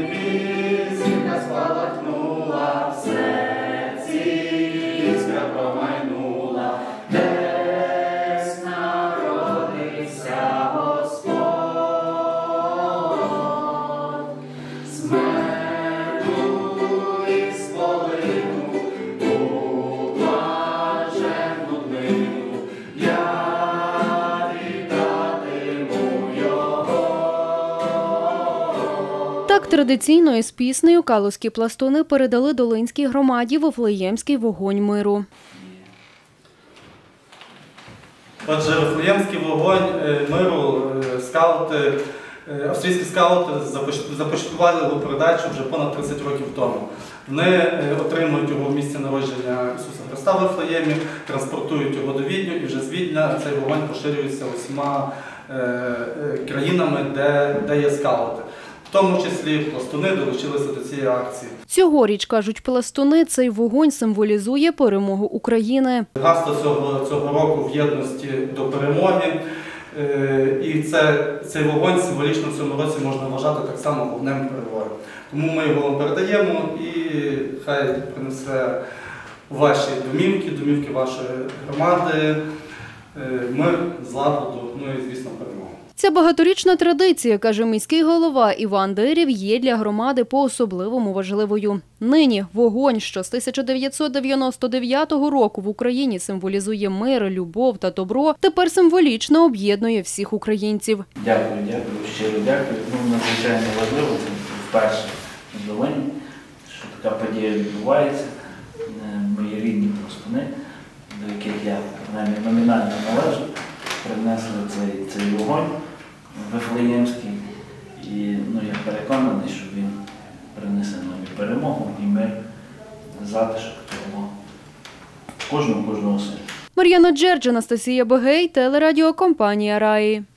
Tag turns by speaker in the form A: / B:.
A: зірка спалахнула в серці, іскра промайнула, десь народився Господь. Смерту і сполину ту блаженну днину я вітатиму його.
B: Так традиційно із піснею калузькі пластуни передали Долинській громаді Вифлеємський вогонь миру.
C: Отже, Вифлеємський вогонь миру скаути, австрійські скаути започаткували його передачу вже понад 30 років тому. Вони отримують його в місці народження Ісуса Христа в Вифлеємі, транспортують його до Відню, і вже з Відня цей вогонь поширюється усіма країнами, де є скаути. В тому числі пластуни долучилися до цієї акції.
B: Цьогоріч, кажуть пластуни, цей вогонь символізує перемогу України.
C: Гасло цього року в єдності до перемоги. І цей вогонь символічно в цьому році можна вважати так само вогнем перемоги. Тому ми його вам передаємо і хай принесе у ваші домівки вашої громади мир, злагоду, ну і, звісно, перемогу.
B: Ця багаторічна традиція, каже міський голова Іван Дирів, є для громади по-особливому важливою. Нині вогонь, що з 1999 року в Україні символізує мир, любов та добро, тепер символічно об'єднує всіх українців.
D: Дякую, щиро дякую. Надзвичайно важливо, це вперше в Долині, що така подія відбувається. Мої рідні пластуни, до яких я принаймні номінально належу, принесли цей вогонь вифлеємський. І я переконаний, що він принесе нам і перемогу, і мир, затишок цього кожного селя.
B: Мар'яна Джердж, Анастасія Бегей, телерадіокомпанія «Раї».